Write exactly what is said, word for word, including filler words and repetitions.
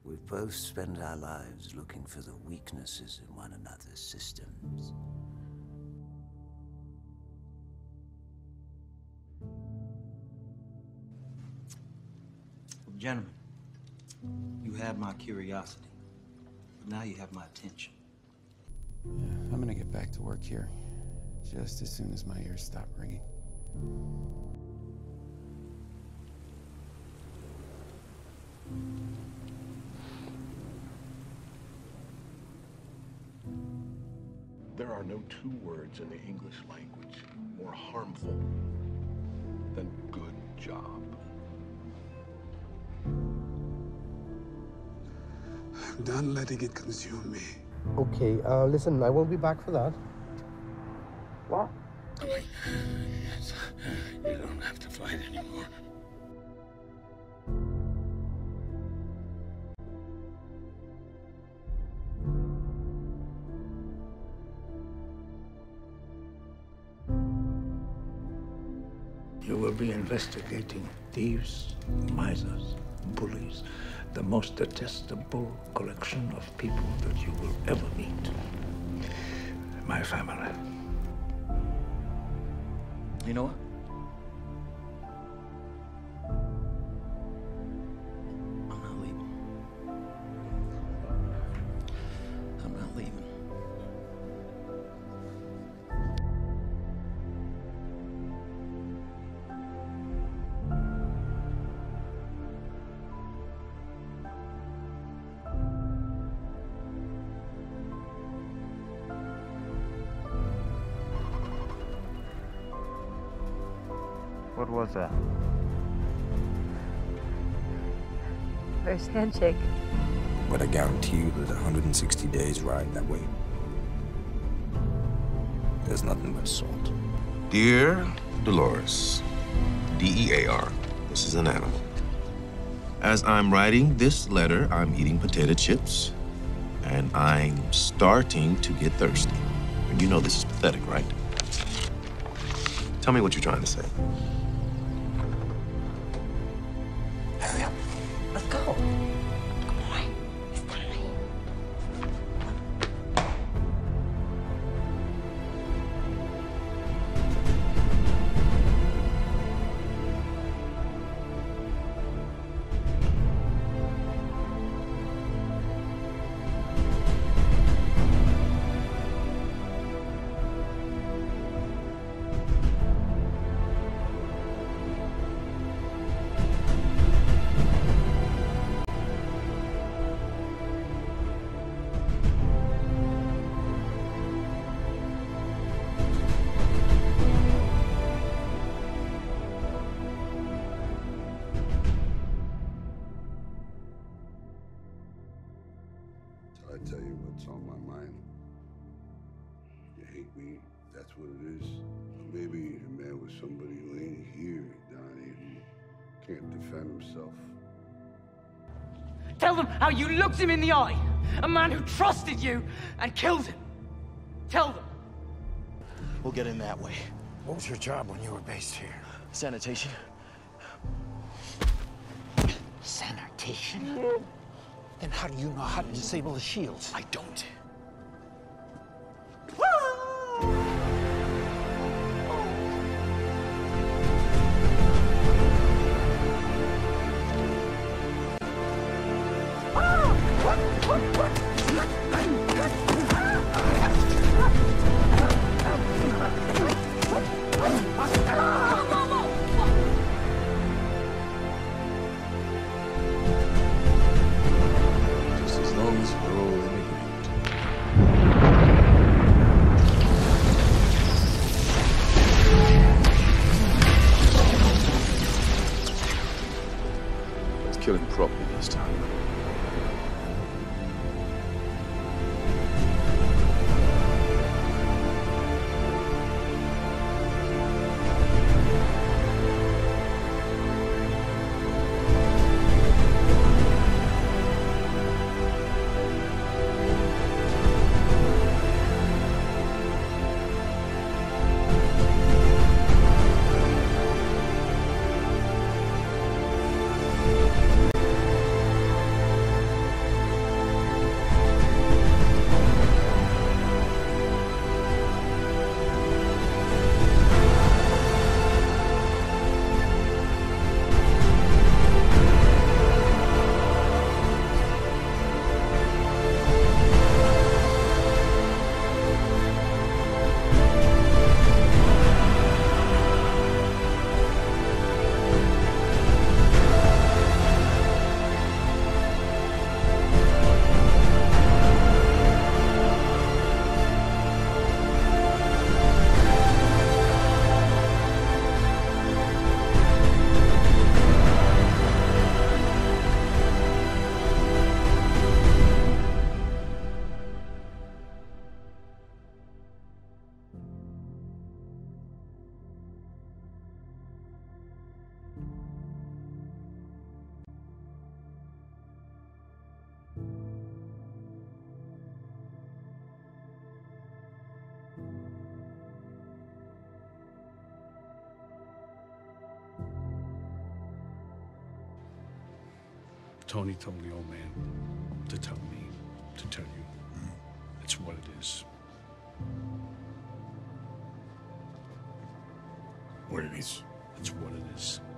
We've both spent our lives looking for the weaknesses in one another's systems. Gentlemen, you have my curiosity, but now you have my attention. Yeah, I'm gonna get back to work here, just as soon as my ears stop ringing. There are no two words in the English language more harmful than good job. I'm done letting it consume me. Okay, uh, listen, I won't be back for that. What? You don't have to fight anymore. You will be investigating thieves, misers, bullies, the most detestable collection of people that you will ever meet. My family. You know what? I'm not leaving. I'm not leaving. What was that? First handshake. But I guarantee you that one hundred sixty days ride that way. There's nothing but salt. Dear Dolores, D E A R, this is an animal. As I'm writing this letter, I'm eating potato chips, and I'm starting to get thirsty. And you know this is pathetic, right? Tell me what you're trying to say. Hurry up. Let's go. Come on. It's time. I tell you what's on my mind. You hate me, that's what it is. Or maybe you're mad with somebody who ain't here, Donnie, who can't defend himself. Tell them how you looked him in the eye. A man who trusted you and killed him. Tell them. We'll get in that way. What was your job when you were based here? Sanitation. Sanitation? Then how do you know how to disable the shields? I don't. Just as long as we're all in agreement. Let's kill him properly this time. Tony told the old man to tell me, to tell you. Mm. It's what it is. What it is? It's what it is.